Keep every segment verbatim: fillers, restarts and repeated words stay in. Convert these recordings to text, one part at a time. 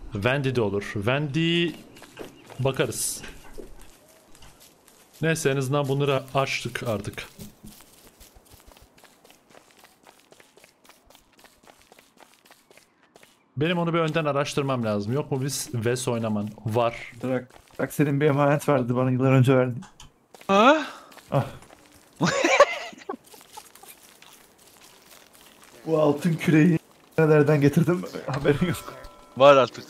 Wendy de olur. Wendy bakarız. Neyse en azından bunları açtık artık. Benim onu bir önden araştırmam lazım. Yok mu biz Ves oynaman? Var. Bırak. Bak senin bir emanet vardı bana yıllar önce verdin. Ha? Ah. Bu altın küreği nerelerden getirdim haberin yok. Var artık.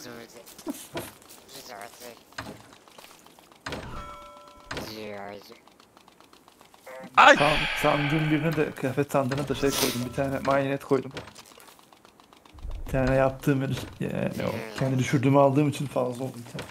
Ay! San, sandığım birine de kıyafet sandığına da şey koydum. Bir tane mayinet koydum. Bir tane yaptığım yani o kendi düşürdüğümü aldığım için fazla oldu bir tane.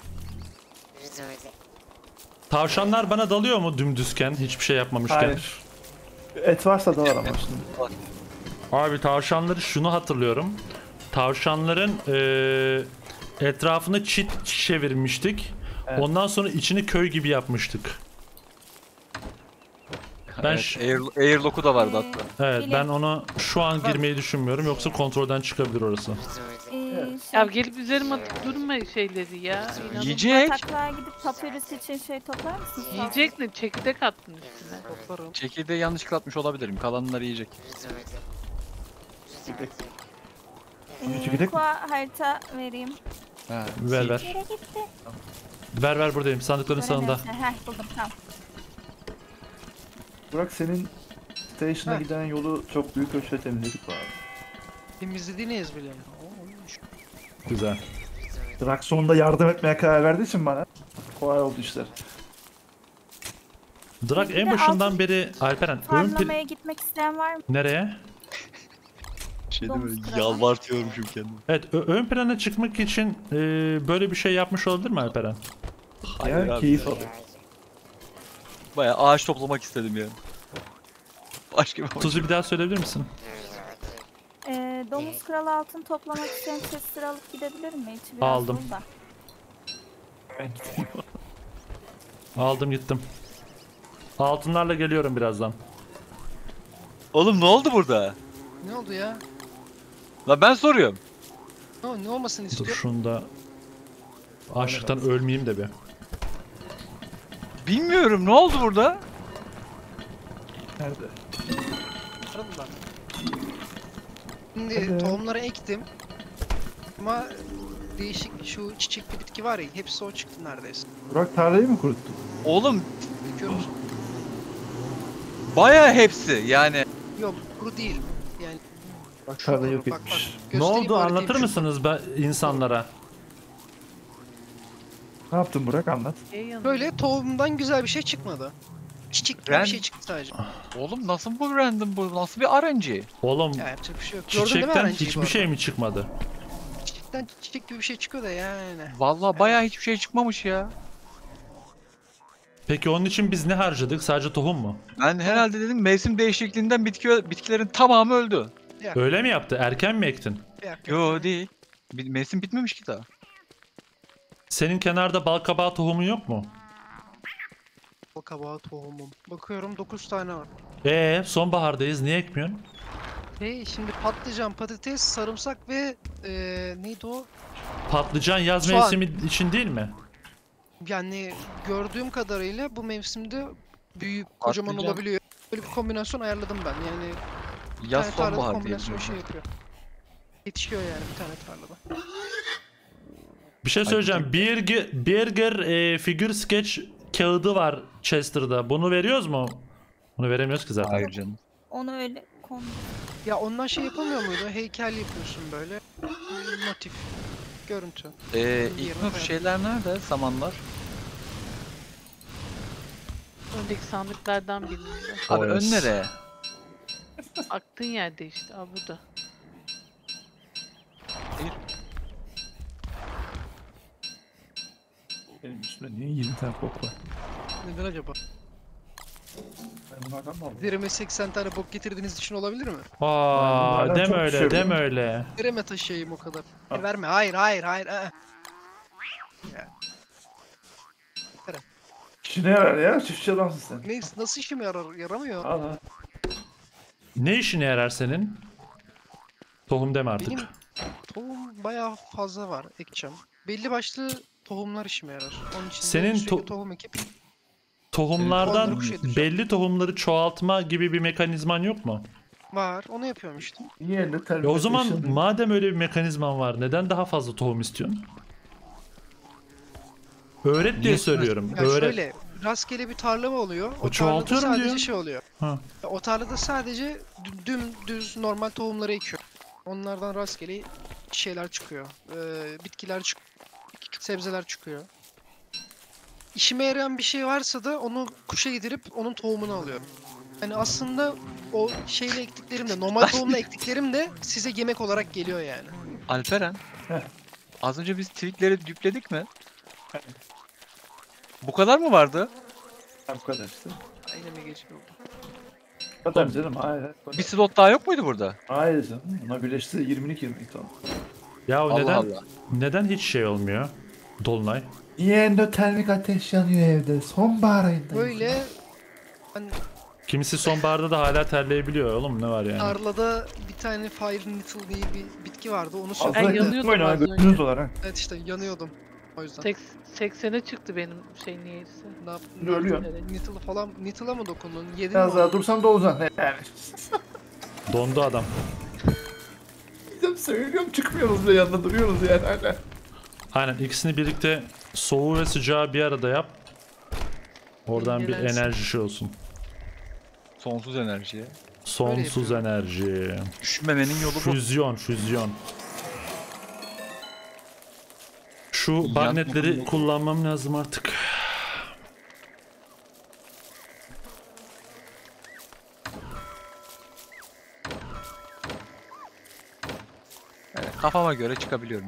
Tavşanlar bana dalıyor mu dümdüzken hiçbir şey yapmamışken? Hayır. Et varsa da var ama şimdi. Abi tavşanları şunu hatırlıyorum. Tavşanların eee etrafını çit çevirmiştik. Evet. Ondan sonra içini köy gibi yapmıştık. Ben Evet, ş- Air, Airlock'u da vardı hatta. evet Bile- ben ona şu an girmeyi düşünmüyorum yoksa kontrolden çıkabilir orası. Ee, Ya şey, gelip üzerime atıp durma şeyleri ya. İnanılmaz. Yiyecek. bataklığa gidip papyrus için şey toplar mısın? Yiyecek ne? Çekirdek attın üstüne. Toplarım. Çekirdeği yanlışlıkla atmış olabilirim. Kalanları yiyecek. Ee, Çekirdek mi? Aqua harita vereyim. Ha, Ver ver. Nereye gitti? Ver ver buradayım sandıkların sağında. Göremiyorum seni. Heh buldum tamam. Burak senin station'a Heh. giden yolu çok büyük ölçüde temizledik bu abi. Temizlediğiniz bile. Oo, iyiymiş. Güzel. Drak sonunda yardım etmeye karar verdiği için bana kolay oldu işler. Drak Bir en de başından altın beri Alperen ön pl- Farmlamaya gitmek isteyen var mı? nereye? şey Domuz değil mi? kralı. Yalvartıyorum şimdi kendimi. Evet ö- ön plana çıkmak için e, böyle bir şey yapmış olabilir mi Alperen? Hayır Yani abi. keyif alıyor. Bayağı ağaç toplamak istedim yani. Başka bir amaç. Tuzu bir daha söyleyebilir misin? Ee, domuz kralı altın toplamak isteyen chester alıp gidebilir mi? İçi biraz Aldım. dolu da. Ben gideyim. Aldım gittim. Altınlarla geliyorum birazdan. Oğlum ne oldu burada? Ne oldu ya? La ben soruyorum. Ne, ne olmasını Dur istiyor? şunda açlıktan ölmeyeyim de bir. Bilmiyorum ne oldu burada? Nerede? Aradılar. Şimdi Evet. tohumları ektim. Ama değişik şu çiçekli bitki var ya hepsi o çıktı neredeyse. Burak tarlayı mı kuruttu? Oğlum Görüyor musun? bayağı hepsi yani. Yok kuru değil. Yani Bak tarlayı yok bak, bak, etmiş. Ne göstereyim oldu haritayı anlatır şu- mısınız be insanlara? Ne yaptın Burak anlat. Şey yanıyor. Böyle tohumdan güzel bir şey çıkmadı. Çiçek gibi Ben- bir şey çıktı sadece. Oğlum nasıl bu random bu? Nasıl bir R N G? Oğlum Ya yapacak bir şey yok. Gördün değil mi çiçekten öğrenciyi bu hiçbir arada? şey mi çıkmadı? Çiçekten çiçek gibi bir şey çıkıyor da yani. Vallahi bayağı hiçbir şey çıkmamış ya. Peki onun için biz ne harcadık? Sadece tohum mu? Ben herhalde dedim mevsim değişikliğinden bitki bitkilerin tamamı öldü. Öyle mi yaptı? Erken mi ektin? Yak, Yo yak. değil. Bir- Mevsim bitmemiş ki daha. Senin kenarda bal kabağı tohumun yok mu? Bal kabağı tohumum. Bakıyorum dokuz tane var. Ee, sonbahardayız. Niye ekmiyorsun? Hey şimdi patlıcan, patates, sarımsak ve eee neydi o? Patlıcan yaz Soğan. mevsimi için değil mi? Yani gördüğüm kadarıyla bu mevsimde büyük, kocaman Patlıcan. olabiliyor. Böyle bir kombinasyon ayarladım ben. Yani bir Yaz tane tarlada sonbahar diye kombinasyon şey biliyorum. yapıyor. Yetişiyor yani bir tane tarlada. Bir şey söyleyeceğim. Birger, Birger e, figür sketch kağıdı var Chester'da. Bunu veriyoruz mu? Bunu veremiyoruz ki zaten. Hayır canım. Onu öyle konu. Ya ondan şey yapamıyor muydu? Heykel yapıyorsun böyle. Motif. Görüntü. Ee, Yerine İlknur koyalım. şeyler nerede? Samanlar. Öndeki sandıklardan birinde. Abi O yes. ön nereye? Aktığın yerde işte. Aa burada. Benim üstümde niye yirmi tane bok var? Neden acaba? Ben bunlardan mı aldım? Derime seksen tane bok getirdiğiniz için olabilir mi? Aa, Bunlardan deme çok öyle, düşüyor, deme değil mi? öyle. Derime taşıyayım o kadar. Al. Verme. Hayır, hayır, hayır. aa. İşine yarar ya. Çiftçi adamsın sen. Ne, nasıl işime yarar? Yaramıyor. Al al. Ne işine yarar senin? Tohum deme artık. Benim Tohum bayağı fazla var ekeceğim. Belli başlı tohumlar işime yarar. Onun için de Senin sürekli to- tohum ekip Tohumlardan Onları kuş yedireceğim. belli tohumları çoğaltma gibi bir mekanizman yok mu? var. Onu yapıyorum işte. Yerine Ya terbiye o zaman eşyaları- madem öyle bir mekanizman var, neden daha fazla tohum istiyorsun? Öğret diye Niye söylüyorum. Ya Öğret. şöyle rastgele bir tarla mı oluyor? O tarlada çoğaltıyorum sadece diyor. şey oluyor. Ha. Ya o tarlada sadece dü- dümdüz normal tohumları ekiyor. Onlardan rastgele şeyler çıkıyor. Ee, bitkiler çık sebzeler çıkıyor. İşime yarayan bir şey varsa da onu kuşa yedirip onun tohumunu alıyorum. Yani aslında o şeyle ektiklerim de normal tohumla ektiklerim de size yemek olarak geliyor yani. Alperen. Heh. Az önce biz tweakleri yükledik mi? Bu kadar mı vardı? Ha, bu kadar işte. Aynen mi geçiyor? Bu kadar canım. Hayır. hayır, bu Bir kadar. slot daha yok muydu burada? Hayır canım. Ona birleşti yirmi iki yirmi iki ton. Ya Allah neden Allah. neden hiç şey olmuyor? Dolunay. Niye endotermik ateş yanıyor evde? Sonbahar ayında. Böyle hani Kimisi sonbaharda da hala terleyebiliyor oğlum, ne var yani? tarlada bir tane fire nettle diye bir bitki vardı. Onu Fazla Ben söktüm. yanıyordum oyna, az götünüz önce. dolar ha. Evet işte yanıyordum. O yüzden. Seks- seksene çıktı benim şey niyeyse. Ne yaptın? Şimdi ölüyor. Nettle'ı falan, Nettle'a mı dokundun? Yedin mi Biraz onu? daha dursan da olacaksın. Yani. Dondu adam. Gidip söylüyorum çıkmıyoruz ve yanında duruyoruz yani hala. Aynen, ikisini birlikte soğuğu ve sıcağı bir arada yap. Oradan bir Dengelensin. enerji şey olsun. Sonsuz enerjiye. Sonsuz yapıyorum. enerji. Düşünmemenin yolu bu. Füzyon, füzyon. Şu Yan- magnetleri kullanmam lazım artık. Yani kafama göre çıkabiliyorum.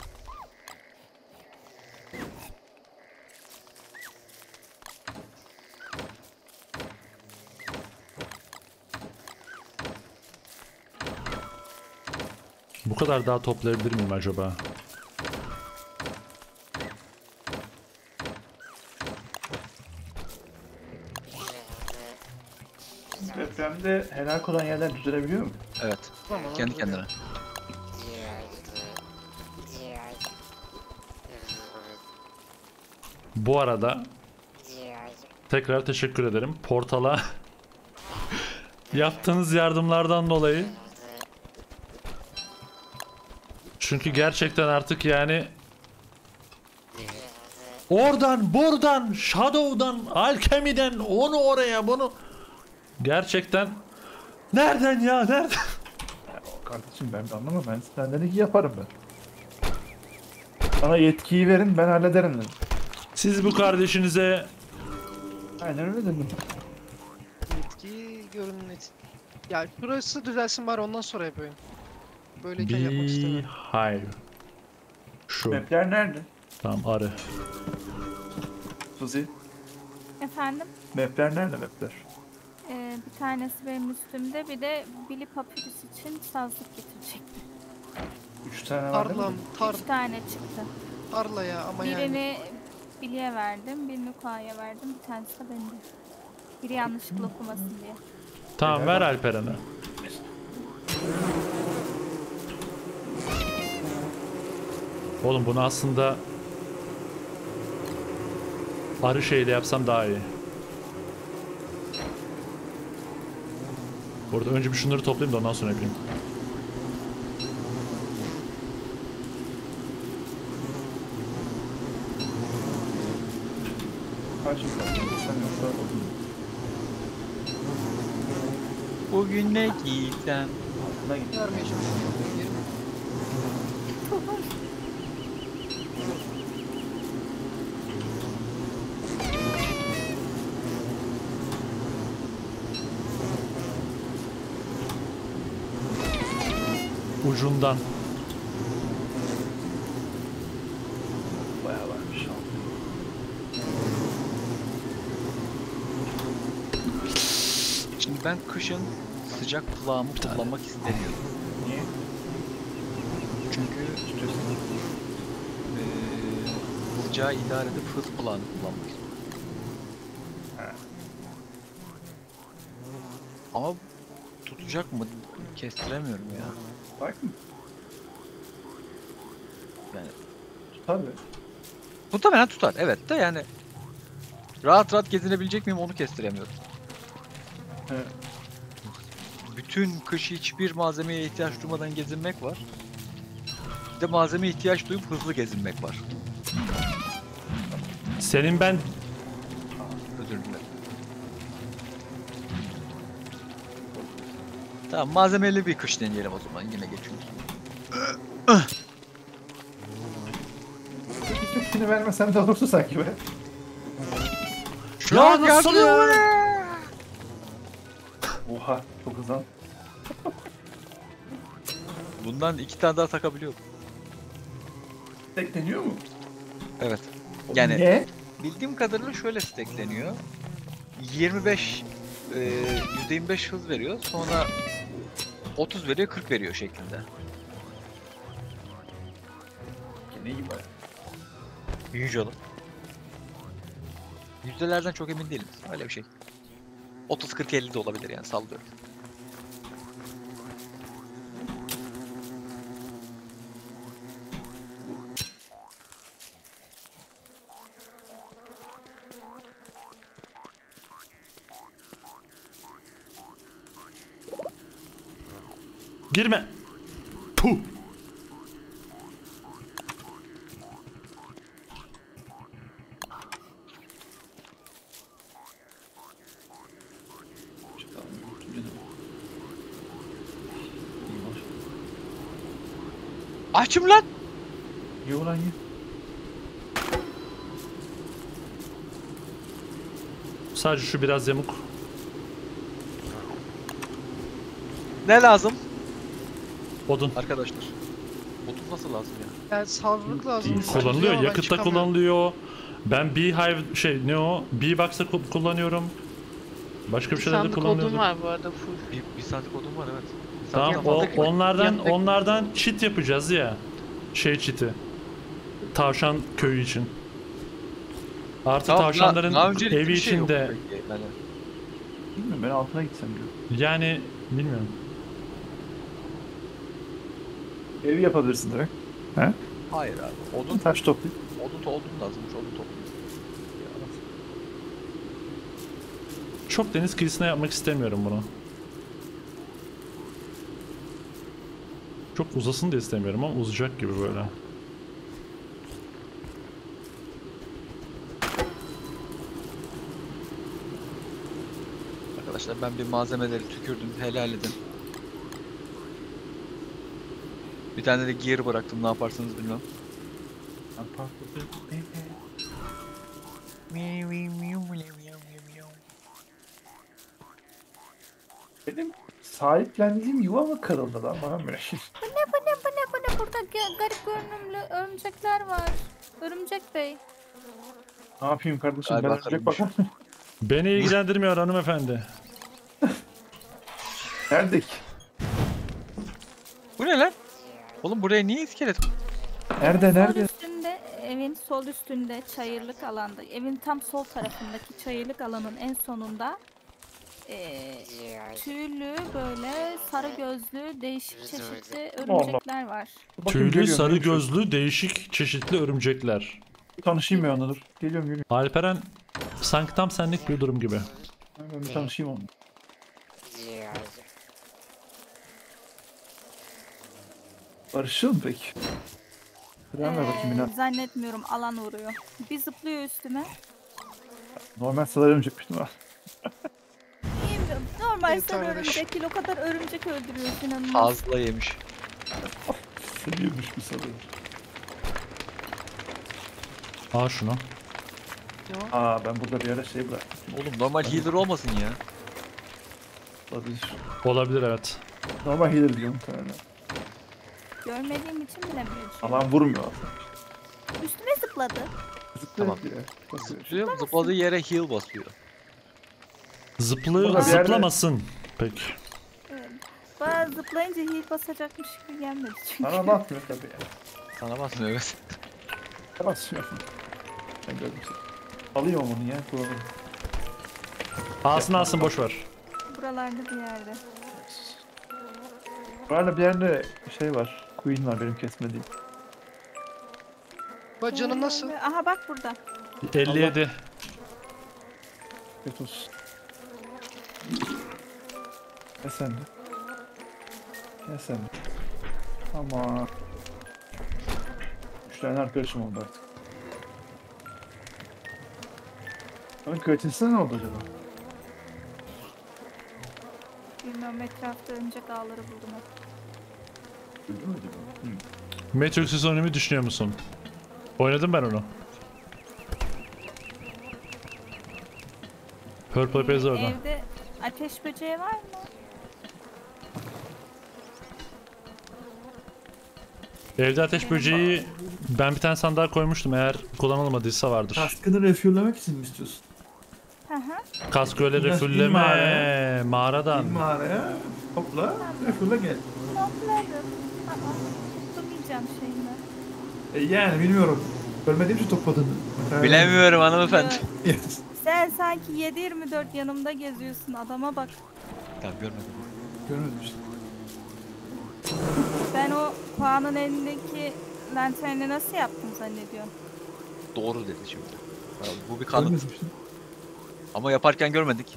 Bu kadar daha toplayabilir miyim acaba? Depremde helak olan yerler düzelebiliyor mu? Evet. Tamam, Kendi öyle. kendine. Bu arada tekrar teşekkür ederim. Portala yaptığınız yardımlardan dolayı. Çünkü gerçekten artık yani oradan, buradan, Shadow'dan, Alchemy'den, onu oraya, bunu gerçekten nereden ya, nereden? Kardeşim ben de anlamam. Ben senden iyi yaparım ben. Bana yetkiyi verin ben hallederim dedim. Siz bu kardeşinize Aynen öyle dedim. Yetki görünün et. Ya şurası düzelsin bari ondan sonra yapayım. Böyleyken yapmak istemiyorum. Beehive. Şu. Mapler nerede? Tamam, arı. Suzi. Efendim? Mapler nerede mapler? Ee, bir tanesi benim üstümde, bir de Billy Papyrus için sazlık getirecektim. Üç tane var değil Tarlam, mi? tar, Üç tane çıktı. tarla ya ama yani. Birini Billy'e verdim, birini Kua'ya verdim, bir tanesi de bende. Biri yanlışlıkla okumasın diye. Tamam, ver Alperen'e. Oğlum bunu aslında arı şeyle yapsam daha iyi. Burada önce bir şunları toplayayım da ondan sonra yapayım. Karşımda. Sen yoksa Bugün ne giysem? altına git. Vermeye çalışıyorum. Yerim. Ucundan. Bayağı varmış. Şimdi ben kışın sıcak kulağımı kullanmak istemiyorum. Niye? Çünkü eee sıcağı idare edip hız kulağını kullanmak istiyorum. Ha. Ama tutacak mı? Kestiremiyorum ya. Bak mı? Yani Tabii. muhtemelen tutar. Evet de yani rahat rahat gezinebilecek miyim onu kestiremiyorum. Evet. Bütün kış hiçbir malzemeye ihtiyaç duymadan gezinmek var. Bir de malzemeye ihtiyaç duyup hızlı gezinmek var. Senin ben Özür dilerim. Tamam, malzemeli bir kış deneyelim o zaman. Yine geçiyoruz. Tepkini vermesem de olurdu sanki be. Şu an nasıl yardım- Oha çok hızlan. Bundan iki tane daha takabiliyorum. Tekleniyor mu? Evet. Yani Ne? bildiğim kadarıyla şöyle stackleniyor. yirmi beş e, yüzde yirmi beş hız veriyor. Sonra otuz veriyor, kırk veriyor şeklinde. Ne gibi? Usual. Yüzdelerden çok emin değilim. Öyle bir şey. otuz kırk elli de olabilir yani, sallıyorum. girme. Puh. Açım lan! Ye ulan ye. Sadece şu biraz yamuk. Ne lazım Odun. arkadaşlar? Odun nasıl lazım ya? Yani sağlık lazım. Kullanılıyor. Ama ben Yakıtta çıkamıyorum. kullanılıyor. Ben Beehive şey ne o? Bee-Box'ta ku- kullanıyorum. Başka bir şeyler de Sandık odun kullanıyorum. var bu arada full. Bir, bir saatlik odun var, evet. Bir Tamam saatlik o, odun var. onlardan yanındaki- onlardan çit yapacağız ya. Şey çiti. Tavşan köyü için. Artı Tamam, tavşanların daha- daha öncelikli evi bir şey yok için de peki yani. Bilmiyorum ben altına gitsem diyorum. yani bilmiyorum. Evi yapabilirsin direkt. Hayır abi. Odun, Taş toplayıp. odun, to- odun lazımmış. Odun toplayayım. Çok deniz kıyısına yapmak istemiyorum bunu. Çok uzasın da istemiyorum ama uzayacak gibi böyle. Arkadaşlar ben bir malzemeleri tükürdüm. Helal edin. Bir tane de gear bıraktım. Ne yaparsanız bilmem. Benim sahiplendiğim yuva mı kırıldı lan bana böyle şey. Bu ne bu ne bu ne bu ne? Burada ga- garip görünümlü örümcekler var. Örümcek bey. Ne yapayım kardeşim Galiba ben ölecek kırılmış. bakalım. Beni ilgilendirmiyor hanımefendi. Neredik? Bu ne lan? Oğlum buraya niye iskelet? Nerede Sol nerede? üstünde, evin sol üstünde çayırlık alanda, evin tam sol tarafındaki çayırlık alanın en sonunda eee tüylü böyle sarı gözlü değişik çeşitli örümcekler var. Bakayım, Tüylü, geliyorum, sarı geliyorum. gözlü, değişik çeşitli örümcekler. Bir tanışayım ya onunla dur. Geliyorum geliyorum. Alperen sanki tam senlik bir durum gibi. Ben bir tanışayım onunla. Barışçıl mı peki? Fren ver bakayım Eee, biraz. zannetmiyorum, alan vuruyor. Bir zıplıyor üstüme. Normal sıralar örümcekmiştim ha. Bilmiyorum. Normal Bir sarı tane de örümcek değil, o kadar örümcek öldürüyorsun inanılmaz. Fazla yemiş. Seviyormuş bu sarı. Al şunu. Aa ben burada bir ara şey bıraktım. Oğlum normal healer olmasın ya. Olabilir. Olabilir evet. Normal healer diyorum muhtemelen. Görmediğim için bilemiyorum. Alan vurmuyor aslında. Üstüme zıpladı. Zıplıyor Tamam. ya. Basıyor. Zıplıyor, zıpladığı yere heal basıyor. Zıplı, Burada bir yerde- zıplamasın. Peki. Evet. Bana zıplayınca heal basacakmış gibi gelmedi çünkü. Bana basmıyor tabii ya. Sana basmıyor, evet. Basmıyor. Ben gördüm seni. Alıyorum onu ya. Kullanırım. Alsın alsın boş ver. Buralarda bir yerde. Bu arada bir yerde şey var. Queen var benim kesmediğim. Bak canın nasıl? Aha bak burada. elli yedi. Kötü olsun. Gel sen de. Gel sen de. Ama üç tane arkadaşım oldu artık. Ama kreatinsine ne oldu acaba? Bilmiyorum, etrafta örümcek ağları buldum hep. Öldü mü acaba? Hı. Matrix'in oyunu düşünüyor musun? Oynadım ben onu. Purple Haze orada. Evde ateş böceği var mı? Evde ateş böceği ben bir tane sandığa koymuştum, eğer kullanılmadıysa vardır. Kaskını refuellemek için mi istiyorsun? Hı hı. Kask öyle Biraz refülleme in mağaraya. mağaradan. Gel mağaraya, topla, refuelle gel. Topladım. Aa, tutamayacağım şeyini. E yani bilmiyorum. Ölmediğim için topladın. Ha. Bilemiyorum hanımefendi. Yes. Sen sanki yedi yirmi dört yanımda geziyorsun, adama bak. Tamam görmedim. Görmedim işte. Ben o Kuan'ın elindeki lanterni nasıl yaptım zannediyorsun? Doğru dedi şimdi. Ya, bu bir kanıt. Görmedim işte. Ama yaparken görmedik.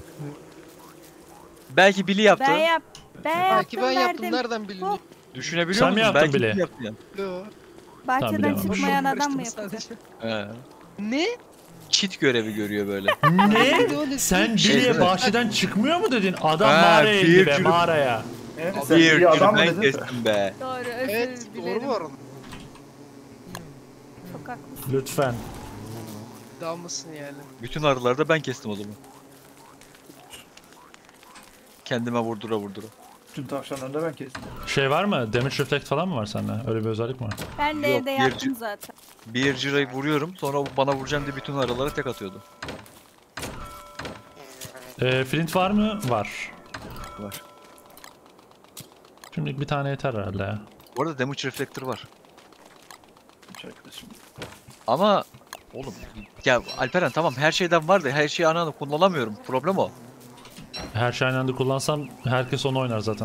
Belki Billy yaptı. Ben yap. Ben Belki yaptım, ben yaptım. verdim. Nereden biliniyor? Düşünebiliyor Sen mi musun? yaptın Belki Billy? Billy yaptı yani. Yo. Bahçeden bilemem. çıkmayan adam mı Karıştırdım yapacak? sadece. He. Ne? Çit görevi görüyor böyle. Ne? Öyle Sen değil. Şey Billy'e değil mi? bahçeden çıkmıyor mu dedin? Adam Ha, mağaraya bir indi be, cürüm. mağaraya. Evet, sen Bir iyi adam mı ben dedin? kestim be. Doğru, özür Evet dilerim. doğru bu arada. Çok haklısın. Lütfen. Dalmasın yani. Bütün arıları da ben kestim o zaman. Kendime vurdura vurdura. Tüm tavşanları da ben kestim. Şey var mı? Damage Reflect falan mı var sende? Öyle bir özellik mi var? Ben de Yok, evde bir yaptım cü- zaten. Bir cirayı vuruyorum, sonra o bana vuracağım diye bütün arılara tek atıyordu. Ee, Flint var mı? Var. Var. Şimdi bir tane yeter herhalde ya. Bu arada damage reflector var. Üç arkadaşım. Ama oğlum ya Alperen tamam her şeyden var da her şeyi ana ana kullanamıyorum. Problem o. Her şey aynı anda kullansam herkes onu oynar zaten.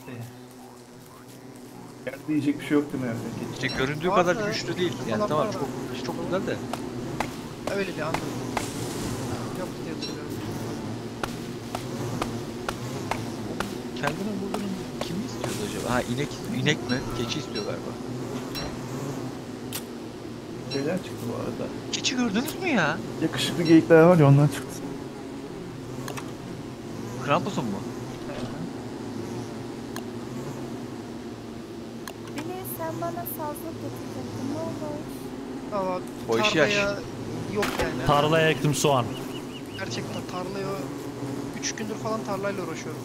Yerde yiyecek bir şey yok değil mi? Yani? İşte göründüğü Var kadar da, güçlü değil. Yani falan tamam var da. çok çok güzel de. Öyle bir anladım. Yok diye hatırlıyorum. Kendine vurduğunu kim istiyordu acaba? Ha inek inek mi? Keçi istiyor galiba. Şeyler çıktı bu arada. Keçi gördünüz mü ya? Yakışıklı geyikler var ya, ondan çıktı. Krampus'un mu? Bile sen bana sazlık getirecektin, ne olur? Ama O işi yaş. tarlaya yok yani. Tarlaya ektim soğan. Gerçekten tarlaya üç gündür falan tarlayla uğraşıyorum.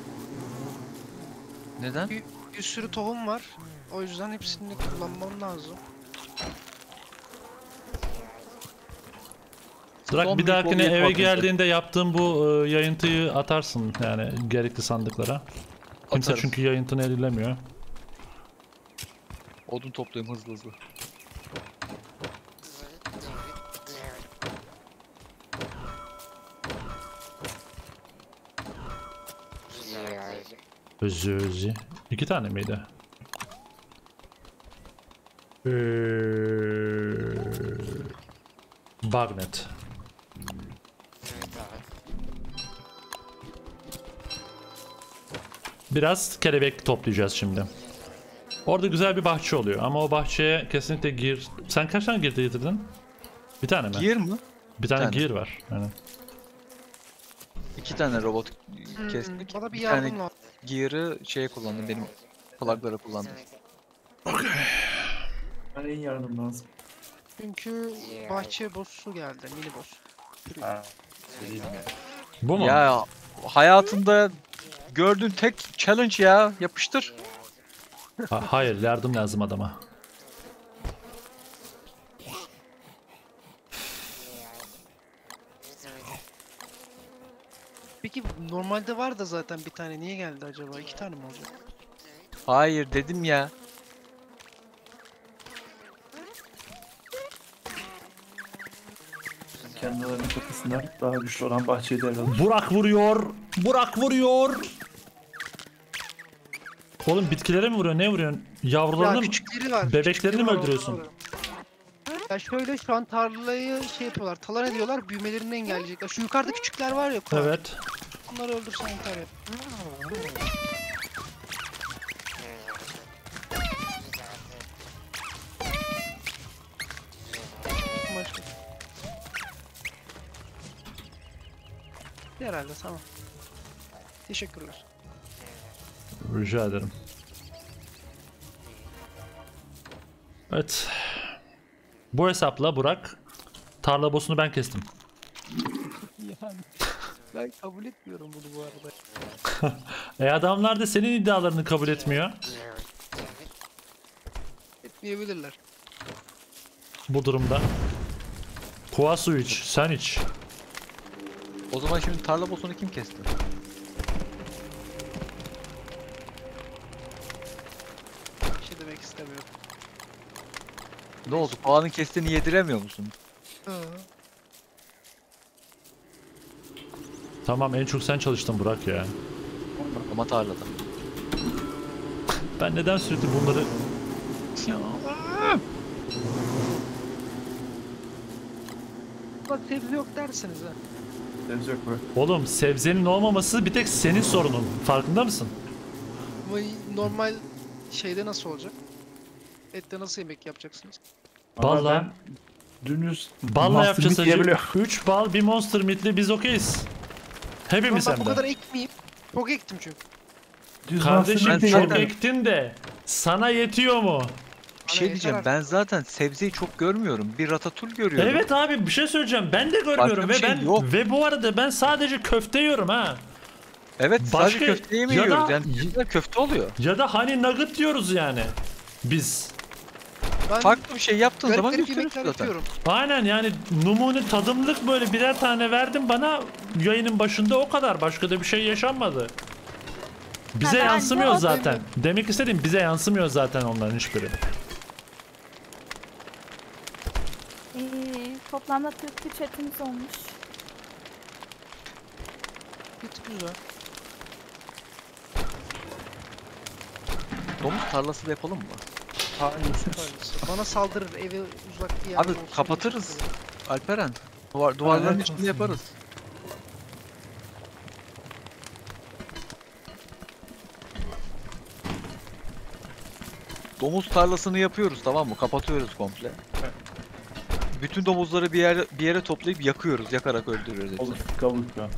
Neden? Bir, bir sürü tohum var. O yüzden hepsini kullanmam lazım. Bırak Son bir bir dahakine kolye eve patlayacak. geldiğinde yaptığın bu e, yayıntıyı atarsın yani gerekli sandıklara. Kimse Atarım. çünkü yayıntını elilemiyor. Odun toplayayım hızlı hızlı. Özü özü. İki tane miydi? Ee, Bagnet. Biraz kelebek toplayacağız şimdi. Orada güzel bir bahçe oluyor ama o bahçeye kesinlikle gir. Sen kaç tane girdi getirdin? Bir tane mi? Gear mı? Bir tane, tane. gear var. Yani. İki tane robot Hmm, kestik. bana bir bir yardım tane lazım. gear'ı şeye kullandım benim plug'lara kullandım. Bana en yardım lazım. Çünkü bahçe boss'u geldi, mini boss. Ha. Söyleyeyim ya. Bu mu? Ya hayatında gördüğün tek challenge ya yapıştır. Ha- hayır, yardım lazım adama. Peki normalde var da zaten bir tane, niye geldi acaba? İki tane mi olacak? Hayır dedim ya. Kendilerinin kapısından daha güçlü olan bahçeyi devralır. Burak vuruyor. Burak vuruyor. Oğlum bitkilere mi vuruyor? Ne vuruyorsun? Yavrularını Ya mı? küçükleri var. Bebeklerini küçükleri mi var, öldürüyorsun? onları alıyorum. Ya şöyle şu an tarlayı şey yapıyorlar, talan ediyorlar, büyümelerini engelleyecekler. Şu yukarıda küçükler var ya Kuan. Evet. Bunları öldürsen yeter ya. Maç. Herhalde tamam. Teşekkürler. Rica ederim. Evet. Bu hesapla Burak tarla boss'unu ben kestim. Yani ben kabul etmiyorum bunu bu arada. E adamlar da senin iddialarını kabul etmiyor. Etmeyebilirler. Bu durumda. Kova su iç, sen iç. O zaman şimdi tarla boss'unu kim kesti? Bir şey demek istemiyorum. Ne oldu? Puanın kestiğini yediremiyor musun? Hı. Tamam, en çok sen çalıştın Burak ya. Ama tarlada. Ben neden sürekli bunları... Bak sebze yok dersiniz ha. Deniz yok böyle. Oğlum sebzenin olmaması bir tek senin sorunun. Farkında mısın? Ama normal şeyde nasıl olacak? Ette nasıl yemek yapacaksınız? Ama Vallahi- ben dümdüz Balla Master yapacağız Meat hacı. yiyebiliyorum. üç bal, bir monster meat'li biz okeyiz. Ben Hepimiz bak hem bu de. kadar ekmeyeyim. Çok ektim çünkü. Düz Kardeşim Master Ben Meat çok zaten- ektin de sana yetiyor mu? Bir şey yeter diyeceğim. artık. Ben zaten sebzeyi çok görmüyorum. Bir ratatul görüyorum. Evet abi, bir şey söyleyeceğim. Ben de görmüyorum bir ve şey ben yok. ve bu arada ben sadece köfte yiyorum ha. Evet, Başka- sadece köfteyi mi ya da- yiyoruz? Yani köfte köfte oluyor. Ya da hani nugget diyoruz yani. Biz. Ben Farklı bir şey yaptığın garip zaman garip gösteriyorsun yemekler zaten. yapıyorum. Aynen yani numune tadımlık böyle birer tane verdim bana yayının başında, o kadar. Başka da bir şey yaşanmadı. Bize Ha, bence yansımıyor o zaten. Demek istediğim, bize yansımıyor zaten onların hiçbiri. Ee, toplamda kırk üç etimiz olmuş. Git güzel. Domuz tarlası da yapalım mı? Maalesef. Bana saldırır evi uzak bir yerde Abi olsun diye kapatırız. çok seviyorum. Alperen. Duvar, duvarların evet, içinde olsun. yaparız. Domuz tarlasını yapıyoruz, tamam mı? Kapatıyoruz komple. Bütün domuzları bir yere bir yere toplayıp yakıyoruz. Yakarak öldürüyoruz hepsini. Olur, kabul ya.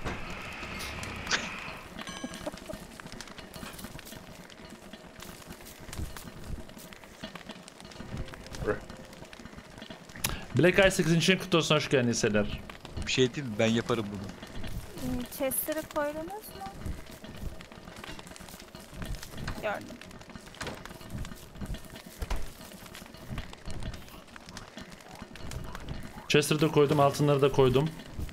Black Eye sekizin için kutlu olsun, hoş geldin liseler. Bir şey diyeyim mi? Ben yaparım bunu. Ee, Chester'ı koydunuz mu? Gördüm. Chester'ı da koydum, altınları da koydum.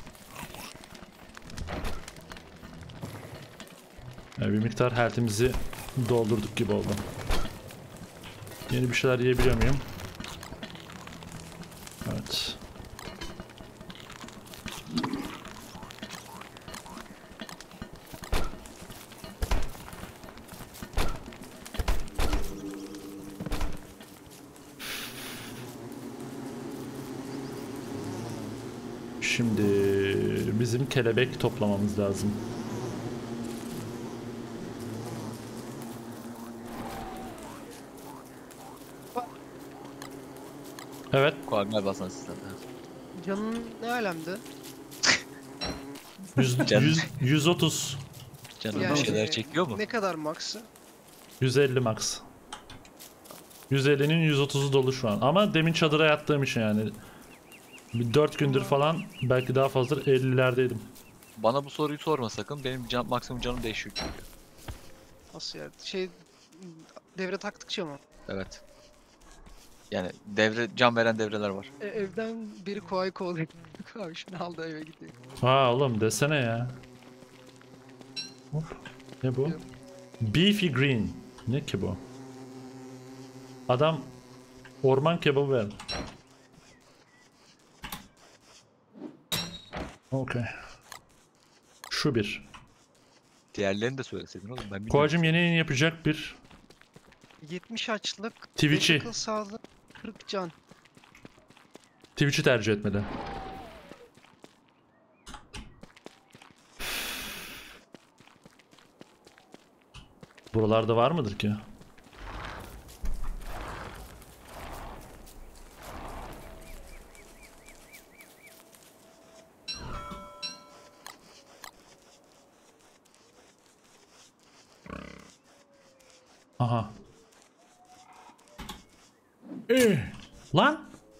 Yani bir miktar health'imizi doldurduk gibi oldu. Yeni bir şeyler yiyebiliyor muyum? Evet. Şimdi bizim kelebek toplamamız lazım. Evet. Kuan galiba sana sistemde. Canın ne alemde? yüz, Canım. yüz, yüz otuz. Canım Yani- bir şeyler çekiyor mu? Ne kadar maksı? yüz elli max. yüz ellinin yüz otuzu dolu şu an. Ama demin çadıra yattığım için yani. Bir dört gündür falan, belki daha fazla ellilerdeydim. Bana bu soruyu sorma sakın. Benim can, maksimum canım değişiyor çünkü. Nasıl yani? Şey devre taktıkça mı? Evet. Yani devre can veren devreler var. E, evden biri Kuay'ı kovalıyor. Abi şunu aldı eve gidiyor. Aa oğlum desene ya. Hop. Ne bu? Beefy Green. Ne ki bu? Adam orman kebabı verdi. Okey. Şu bir. Diğerlerini de söyleseydin oğlum ben bilmiyorum. Koacım yeni yayın yapacak bir yetmiş açlık. Twitch'i. Akıl sağlığı kırk can. Twitch'i tercih etmeli. Buralarda var mıdır ki? Aha. Eh, lan.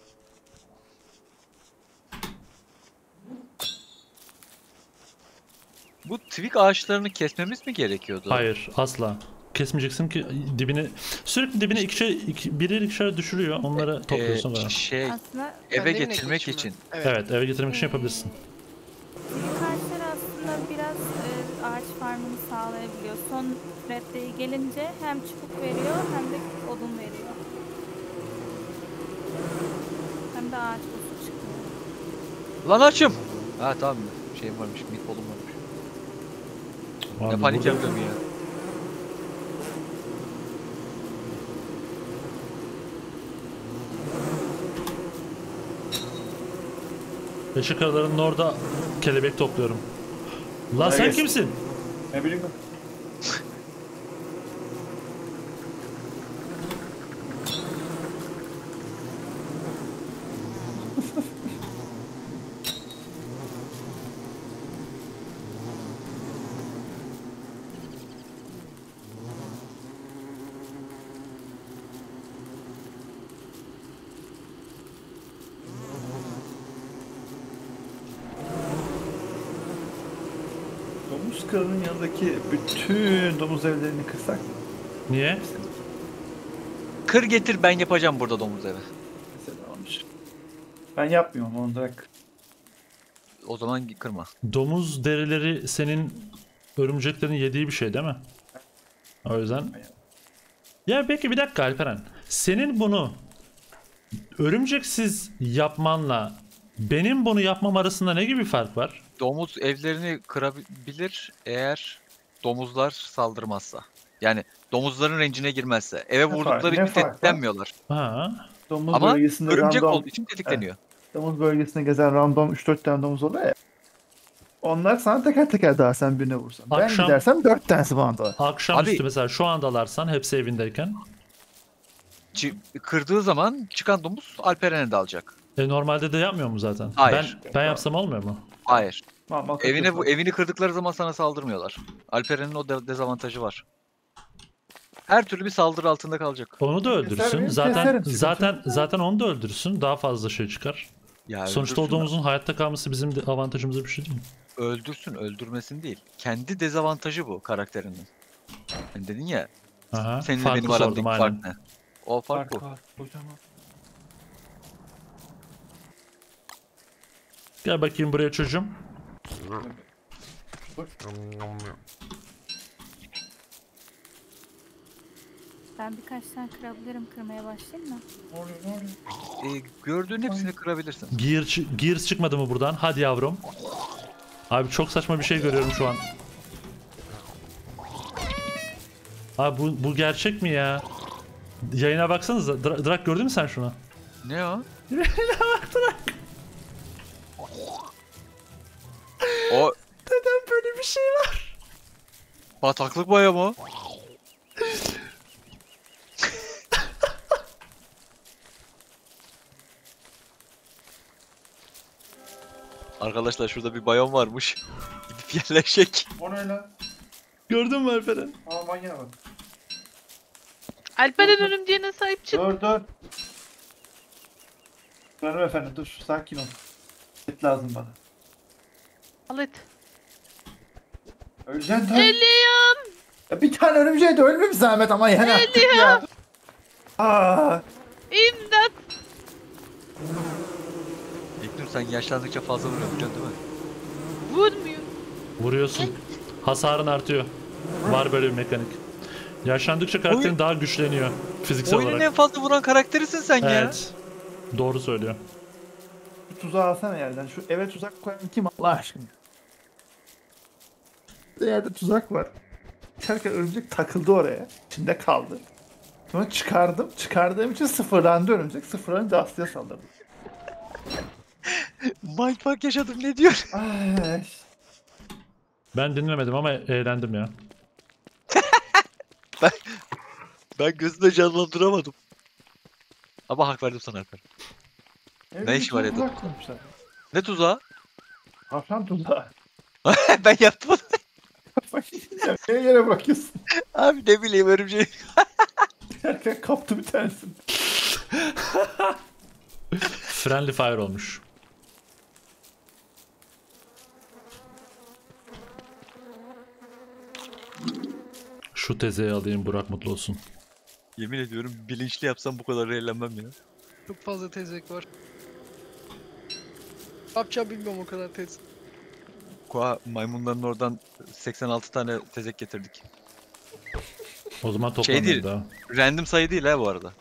Bu twig ağaçlarını kesmemiz mi gerekiyordu? Hayır, asla. Kesmeyeceksin ki dibine sürekli dibine ikişer iki, birer ikişer düşürüyor. Onları topluyorsun Ee, galiba. şey Aslında eve Kendi evine getirmek geçme. için. Evet. Evet, eve getirmek için yapabilirsin. karşıları aslında biraz e, ağaç farmını sağlayabiliyor. Son raddeye gelince hem çubuk veriyor hem de odun veriyor. Hem de ağaç bosu çıkıyor. Lan açım. Ha tamam. Şeyim varmış, meatball'um varmış. Abi Ne panik burada- yapıyorum ya. Işık aralarının orada kelebek topluyorum. Lan sen Neresi? kimsin? Ne bileyim ben. Domuz kralının yanındaki bütün domuz evlerini kırsak mı? Niye? Kır getir, ben yapacağım burada domuz evi. Mesela olmuş. Ben yapmıyorum onu direkt. O zaman kırma. Domuz derileri senin örümceklerin yediği bir şey değil mi? O yüzden... Ya peki bir dakika Alperen. Senin bunu örümceksiz yapmanla benim bunu yapmam arasında ne gibi fark var? Domuz evlerini kırabilir eğer domuzlar saldırmazsa. Yani domuzların rencine girmezse. Eve Ne vurdukları fark- ne için fark var? tetiklenmiyorlar. Ha. Domuz Ama bölgesinde örümcek random, olduğu için tetikleniyor. domuz bölgesinde gezen random üç dört tane domuz oluyor ya. Onlar sana teker teker daha sen birine vursan. Ben Akşam- gidersem dört tanesi bana dalar. Akşamüstü Abi- mesela şu andalarsan hepsi evindeyken. Çi- kırdığı zaman çıkan domuz Alperen'e dalacak. E normalde de yapmıyor mu zaten? Hayır. Ben, ben yapsam olmuyor mu? Hayır. Tamam, Evine bu evini kırdıkları zaman sana saldırmıyorlar. Alperen'in o de- dezavantajı var. Her türlü bir saldırı altında kalacak. Onu da öldürsün. miyim? Zaten Keserim, sıkıntı zaten yok. zaten onu da öldürsün. Daha fazla şey çıkar. Ya Sonuçta o öldürsün, domuzun hayatta kalması bizim de avantajımıza bir şey değil mi? öldürsün, öldürmesin değil. Kendi dezavantajı bu karakterinin. Yani dedin ya, Aha. seninle Farklı benim sordum aramdaki aynen. fark ne? O fark bu. Fark var. Kocaman. Gel bakayım buraya çocuğum. Ben birkaç tane kırabilirim, kırmaya başlayayım mı? Ne oluyor, ne oluyor? Ee, gördüğün hepsini kırabilirsin. Gear, çı- Gears çıkmadı mı buradan? Hadi yavrum. Abi çok saçma bir şey görüyorum şu an. Abi bu, bu gerçek mi ya? Yayına baksanıza. Dra- Drak gördün mü sen şunu? Ne o? O Neden böyle bir şey var? bataklık baya mı? Arkadaşlar şurada bir bayon varmış. Gidip yerleşecek. O ne lan? Gördün mü Alperen? Aa manyağa bak. Alperen örümceğine sahip çık. Dur dur. Dur efendim dur sakin ol. Et lazım bana. Al et. Öleceksin tabii. Ölüyorum. Ya bir tane örümceğe de ölme bir zahmet ama yani artık ya. Aa, İmdat. İlknur sen yaşlandıkça fazla vuruyorsun biliyorsun değil mi? Vurmuyor. Vuruyorsun. Hasarın artıyor. Var böyle bir mekanik. Yaşlandıkça karakterin Oyun- daha güçleniyor fiziksel Oyunun olarak. en fazla vuran karakterisin sen ya. Evet. Doğru söylüyor. şu tuzağı alsana yerden. Şu eve tuzak koyan kim Allah aşkına? Bir yerde tuzak var. İçerken örümcek takıldı oraya. İçinde kaldı. Sonra çıkardım. Çıkardığım için sıfırlandı örümcek. Sıfırlanınca Aslı'ya saldırdı. Mindfuck yaşadım ne diyor? Ay. Ben dinlemedim ama eğlendim ya. Ben gözümde canlandıramadım. Ama hak verdim sana Alper. Ne işi var ya da? Koymuşlar. Ne tuzağı? Tavşan tuzağı. Ben yaptım onu. Ya, Neye yere bırakıyorsun? Abi ne bileyim örümceği. Erken kaptı bir tanesini. Friendly fire olmuş. Şu tezeyi alayım, Burak mutlu olsun. Yemin ediyorum bilinçli yapsam bu kadar eğlenmem ya. Çok fazla tezek var. Ne yapacağım bilmiyorum o kadar tez. Koa maymunların oradan seksen altı tane tezek getirdik. O zaman Şey toplamıyorum değil. daha. Random sayı değil ha bu arada.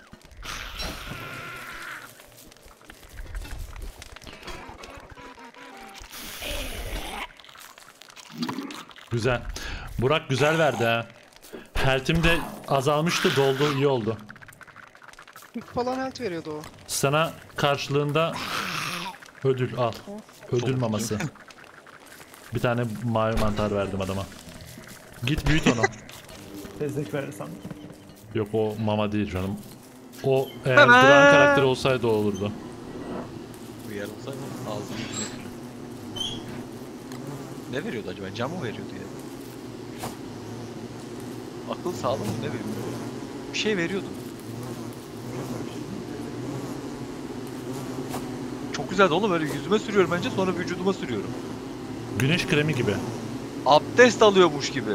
Güzel. Burak güzel verdi ha. Health'im de azalmıştı, doldu, iyi oldu. kırk falan health veriyordu o. Sana karşılığında ödül al. Ödül maması. Bir tane mavi mantar verdim adama. Git büyüt onu. Tezek verirsen. Yok o mama değil canım. O eğer Duran karakteri olsaydı o olurdu. Bu yer olsaydı ağzını yüzüne. Ne veriyordu acaba? Cam mı veriyordu ya? Akıl sağlığı mı ne veriyordu? Bir şey veriyordu. Çok güzeldi oğlum, öyle yüzüme sürüyorum önce sonra vücuduma sürüyorum. Güneş kremi gibi. Abdest alıyormuş gibi.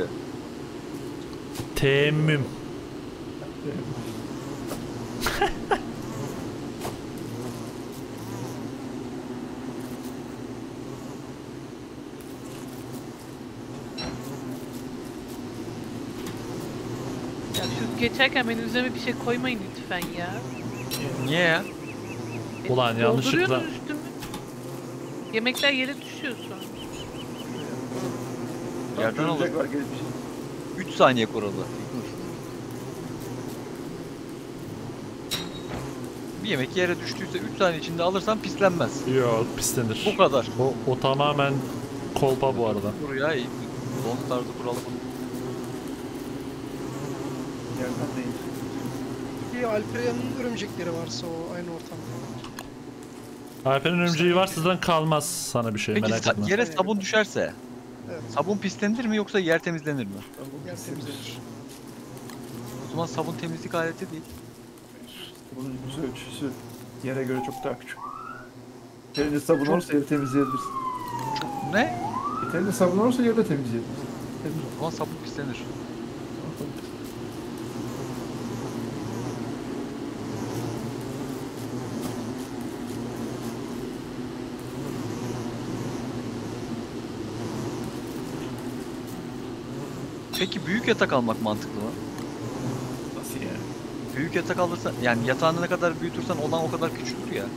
Temmüm. Ya şu geçerken benim üzerime bir şey koymayın lütfen ya. Niye ya? E, Ulan yanlışlıkla- dolduruyorsunuz üstümü. Yemekler yere düşüyor sonra. Yerden alır. Var gelip bir şey. üç saniye kuralı. Bir yemek yere düştüyse üç saniye içinde alırsan pislenmez. Yok pislenir. Bu kadar. O, o tamamen kolpa bu arada. Buraya iyi. Don tarzı kuralı bu. Yerden değil. Bir Alperen'in örümcekleri varsa o aynı ortamda. Alper'in örümceği varsa zaten kalmaz sana bir şey, Peki merak sa- etme. yere sabun düşerse Evet. sabun pislenir mi yoksa yer temizlenir mi? Yer temizlenir. O zaman sabun temizlik aleti değil. Bunun yüz ölçüsü yere göre çok daha küçük. Elinde sabun olursa yeri temizleyebilirsin. Ne? Elinde sabun olursa yeri de temizleyebilirsin. O zaman sabun pislenir. Peki büyük yatak almak mantıklı mı? Nasıl yani? Büyük yatak alırsan, yani yatağını ne kadar büyütürsen olan o kadar küçülür ya.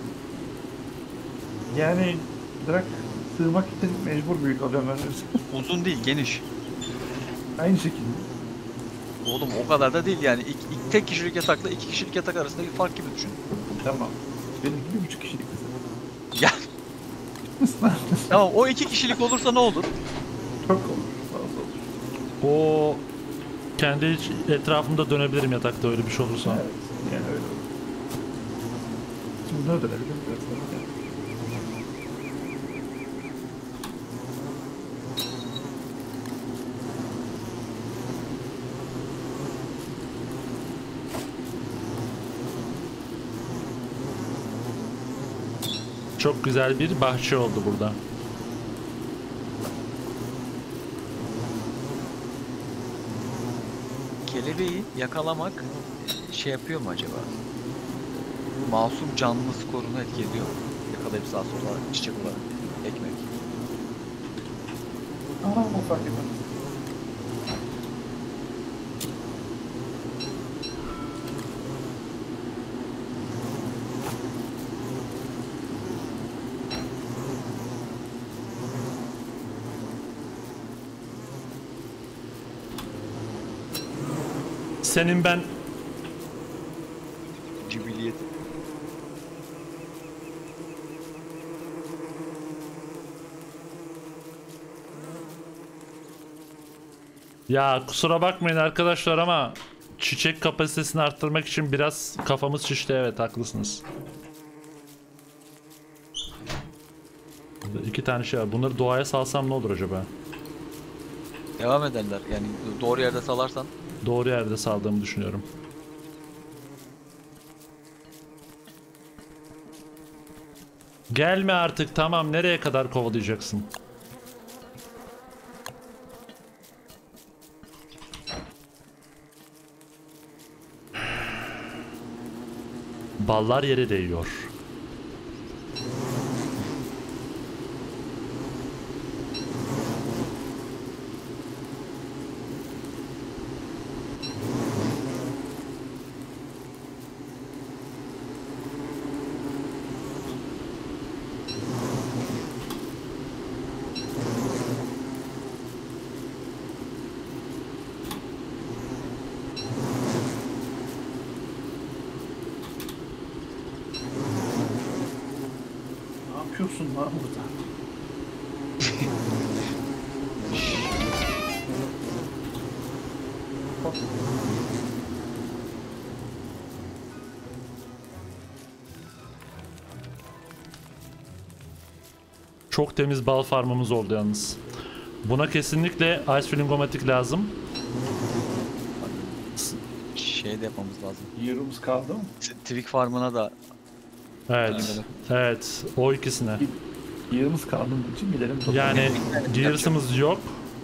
Yani direkt sığmak için mecbur büyük alıyorum ben. Uzun değil, geniş. Aynı şekilde. Oğlum o kadar da değil yani. İlk, ilk tek kişilik yatakla iki kişilik yatak arasındaki fark gibi düşün. Tamam. Benim gibi bir buçuk kişilik mesela. Ya tamam, o iki kişilik olursa ne olur? Çok olur. Fazla olur. O kendi hiç etrafımda dönebilirim yatakta öyle bir şey olursa. Evet. Yani öyle olur. Şimdi ne dönebilirim biraz sonra. Yani. Çok güzel bir bahçe oldu burada. Kelebeği yakalamak şey yapıyor mu acaba? Masum canlı skorunu etki ediyor mu? Yakalayıp sağa sola çiçek olarak ekmek. Aa, o fark etmez. Senin ben Cibiliyet. Ya kusura bakmayın arkadaşlar ama çiçek kapasitesini arttırmak için biraz kafamız şişti, evet haklısınız. Burada iki tane şey var. Bunları doğaya salsam ne olur acaba? Devam ederler. Yani doğru yerde salarsan. Doğru yerde saldığımı düşünüyorum. Gelme artık, tamam, nereye kadar kovalayacaksın? Ballar yere değiyor. Ne yapıyorsun lan burada? Çok temiz bal farmımız oldu yalnız. Buna kesinlikle Ice Flingomatic lazım. Şey de yapmamız lazım. Yarımız kaldı mı? T- Twig farmına da Evet. Evet. O ikisine. Yarımız kaldı mı için gidelim. totalım. Yani Gears'ımız yok.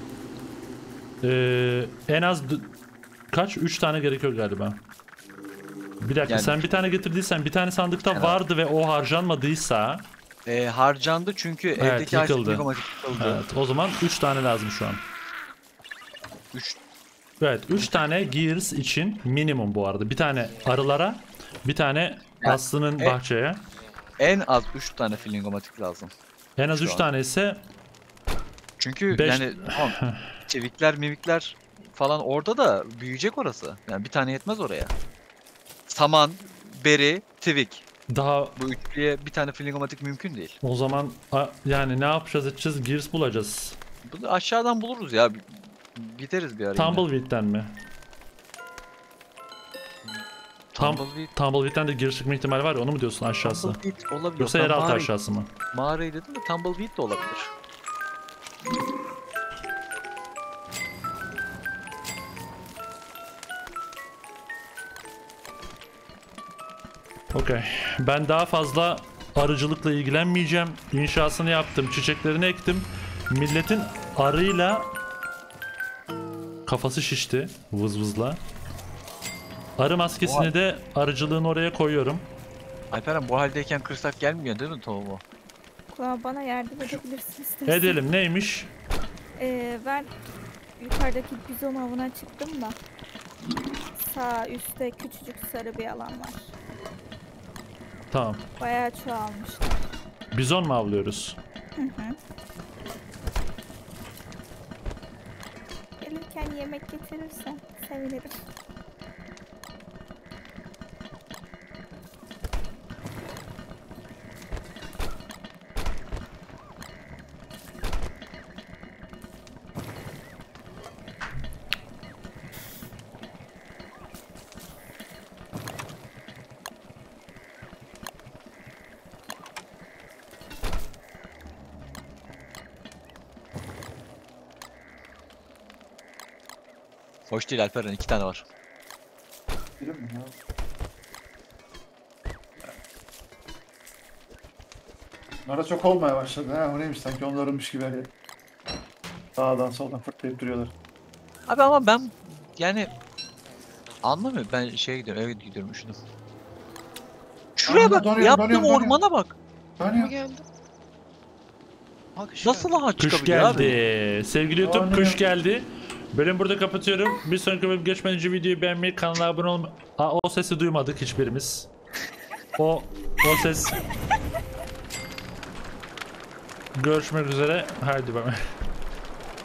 Ee, en az d- kaç? üç tane gerekiyor galiba. Bir dakika, Yani- sen bir tane getirdiysen, bir tane sandıkta Evet. vardı ve o harcanmadıysa, e, harcandı çünkü evdeki Ice yıkıldı. Flingomatic yıkıldı. evet, o zaman üç tane lazım şu an. üç Evet, üç tane Gears için minimum bu arada. Bir tane arılara, bir tane Ya, Aslı'nın e- bahçeye. En az üç tane Flingomatic lazım. En az şu üç an. tane ise Çünkü Beş- yani tamam, çevikler mimikler falan orada da büyüyecek orası. Yani bir tane yetmez oraya. Saman, beri, twig. daha, Bu üçlüye bir tane Flingomatic mümkün değil. o zaman a- yani ne yapacağız edeceğiz? Gears bulacağız. Bunu aşağıdan buluruz ya. Gideriz bir ara yine. Tumbleweed'den mi? Tam- Tumbleweed. Tumbleweed'den de Gears çıkma ihtimali var ya, onu mu diyorsun aşağısı? Tumbleweed olabilir. Yoksa Ben yeraltı mağara- aşağısı mı? Mağarayı dedim de Tumbleweed de olabilir. Okey. Ben daha fazla arıcılıkla ilgilenmeyeceğim. İnşasını yaptım, çiçeklerini ektim. Milletin arıyla kafası şişti vız vızla. Arı maskesini Oha. de arıcılığın oraya koyuyorum. Alperen bu haldeyken kırsak gelmiyor değil mi tohumu? Kulağım, bana yardım edebilirsin istersen. Edelim, neymiş? Ee, ben yukarıdaki bizon avına çıktım da sağ üstte küçücük sarı bir alan var. Tamam. Bayağı çoğalmışlar. Bizon mu avlıyoruz? Hı hı. Gelirken yemek getirirsen sevinirim. Hoş değil Alperen, iki tane var. Bilir mi ya? Bunlara çok olmaya başladı ha. O neymiş, sanki onlarınmış gibi her yer. Sağdan soldan fırtlayıp duruyorlar. Abi ama ben yani anlamıyorum. Ben şeye gidiyorum, eve gidiyorum üşüdüm. Şuraya Anladım, bak, donuyorum, yaptığım donuyorum, donuyorum. ormana bak. Mı Dönüyor. geldi? Bak işte. Nasıl ağaç Kış çıkabiliyor abi? geldi. Sevgili YouTube, Aynen. kış geldi. Bölümü burada kapatıyorum. Bir sonraki bölüm geçmeden önce videoyu beğenmeyi, kanala abone olmayı... Aa, o sesi duymadık hiçbirimiz. O, o ses... Görüşmek üzere. Haydi bay bay.